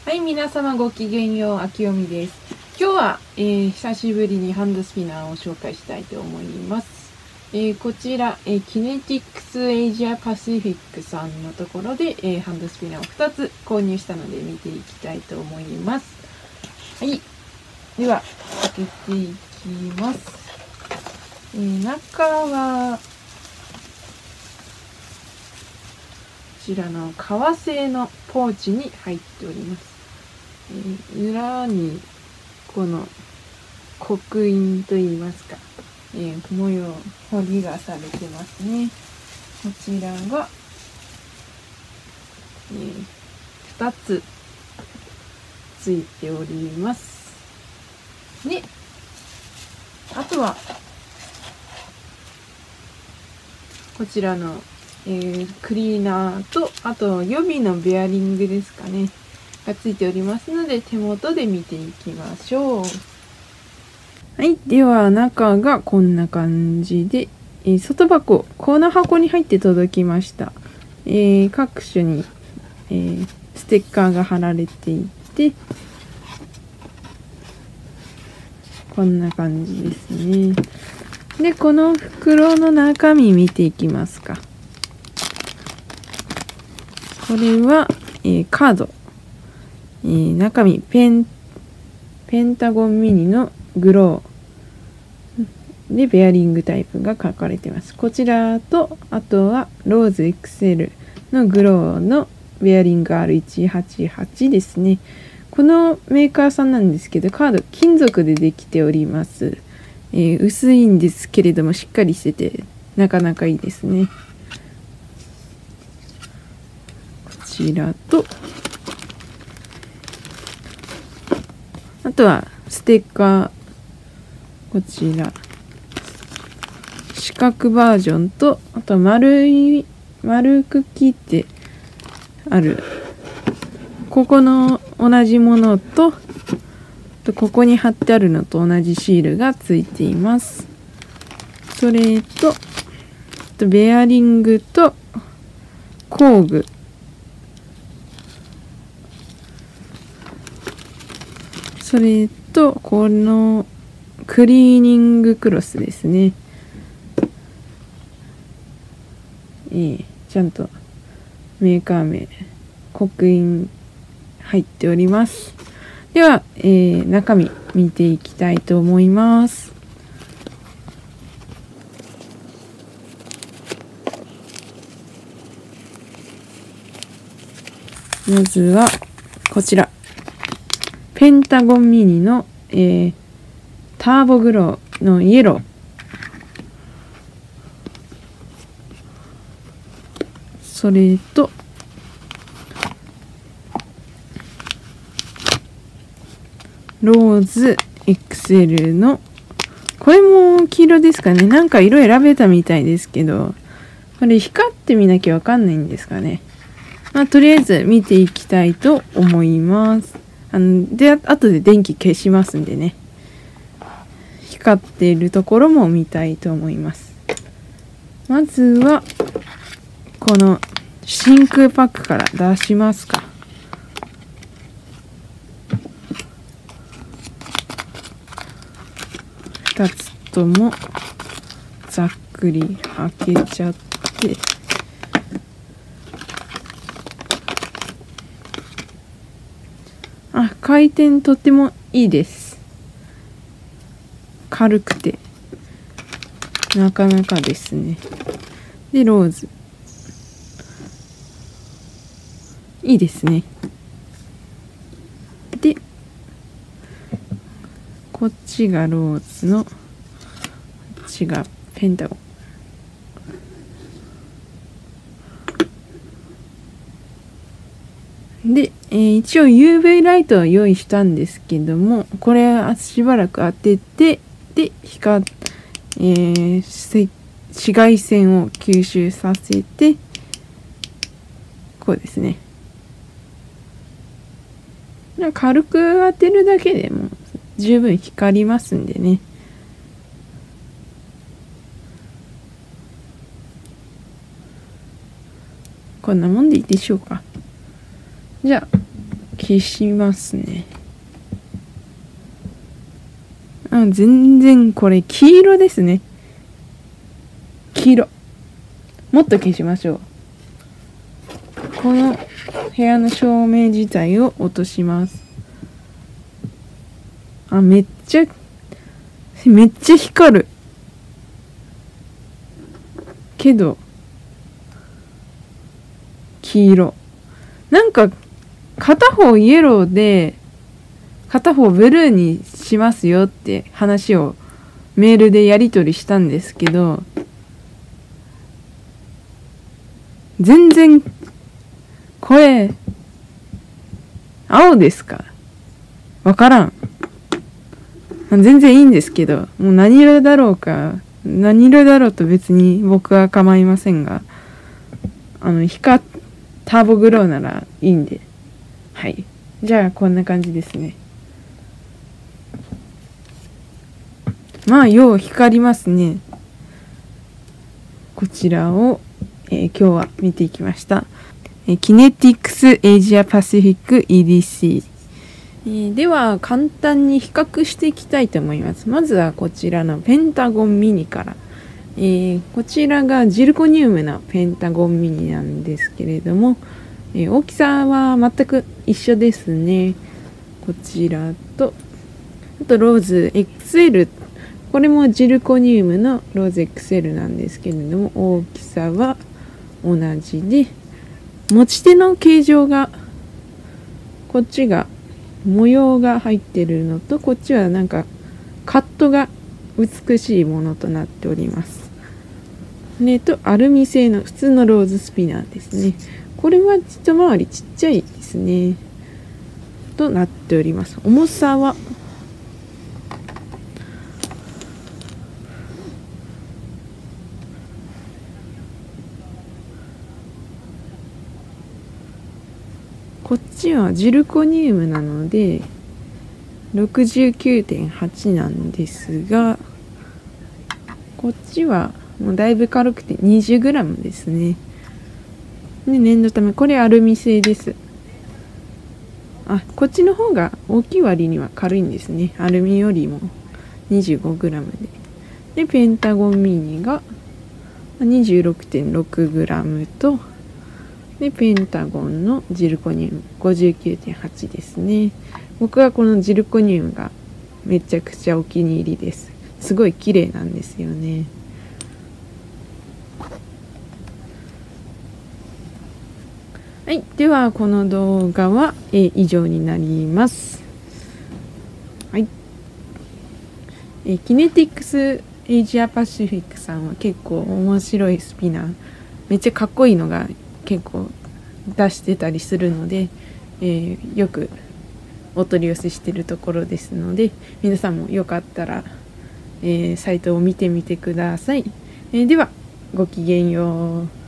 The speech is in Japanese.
はい、皆様ごきげんよう、あきよみです。今日は、久しぶりにハンドスピナーを紹介したいと思います。こちら、キネティクスエイジアパシフィックさんのところで、ハンドスピナーを2つ購入したので見ていきたいと思います。はい。では、開けていきます。中は、こちらの革製のポーチに入っております。裏にこの刻印といいますか、模様、彫りがされてますね。こちらが、2つついております。で、あとはこちらの、クリーナーと、あと予備のベアリングですかねがついておりますので、手元で見ていきましょう。はい。では、中がこんな感じで、外箱、この箱に入って届きました。各種に、ステッカーが貼られていて、こんな感じですね。で、この袋の中身見ていきますか。これは、カード。中身ペンタゴンミニのグローでベアリングタイプが書かれています。こちらと、あとはローズ XL のグローのベアリング R188 ですね。このメーカーさんなんですけど、カード金属でできております。薄いんですけれどもしっかりしててなかなかいいですね。こちらと、あとはステッカー、こちら四角バージョンと、あと丸く切ってあるここの同じものと、ここに貼ってあるのと同じシールがついています。それとベアリングと工具、それとこのクリーニングクロスですね。ちゃんとメーカー名、刻印入っております。では、中身見ていきたいと思います。まずはこちらペンタゴンミニの、ターボグローのイエロー、それとローズ XL の、これも黄色ですかね。なんか色選べたみたいですけど、これ光ってみなきゃわかんないんですかね。とりあえず見ていきたいと思います。で、後で電気消しますんでね。光っているところも見たいと思います。まずは、この真空パックから出しますか。2つともざっくり開けちゃって、回転とってもいいです。軽くてなかなかですね。で、ローズいいですね。で、こっちがローズの、こっちがペンタゴンで、一応 UV ライトを用意したんですけども、これはしばらく当てて、で紫外線を吸収させて、こうですね。軽く当てるだけでも十分光りますんでね。こんなもんでいいでしょうか。じゃあ消しますね。全然これ黄色ですね。黄色。もっと消しましょう。この部屋の照明自体を落とします。めっちゃ光る。けど、黄色。なんか、片方イエローで、片方ブルーにしますよって話をメールでやり取りしたんですけど、全然、これ、青ですか？わからん。全然いいんですけど、もう何色だろうと別に僕は構いませんが、ターボグローならいいんで。はい。じゃあ、こんな感じですね。よう光りますね。こちらを、今日は見ていきました。キネティクスエイジアパシフィック EDC。では簡単に比較していきたいと思います。まずはこちらのペンタゴンミニから。こちらがジルコニウムのペンタゴンミニなんですけれども、大きさは全く一緒ですね。こちらと、あとローズ XL。これもジルコニウムのローズ XL なんですけれども、大きさは同じで、持ち手の形状が、こっちが模様が入ってるのと、こっちはなんかカットが美しいものとなっております。アルミ製の普通のローズスピナーですね。これは一回りちっちゃいですね。となっております。重さはこっちはジルコニウムなので 69.8 なんですが、こっちはもうだいぶ軽くて 20g ですね。で、念のためこれアルミ製です。こっちの方が大きい割には軽いんですね。アルミよりも 25g で。で、ペンタゴンミニが 26.6g と、で、ペンタゴンのジルコニウム 59.8 ですね。僕はこのジルコニウムがめちゃくちゃお気に入りです。すごい綺麗なんですよね。はい。では、この動画は、以上になります。はい。キネティクスエイジアパシフィックさんは結構面白いスピナー、めっちゃかっこいいのが結構出してたりするので、よくお取り寄せしているところですので、皆さんもよかったら、サイトを見てみてください。では、ごきげんよう。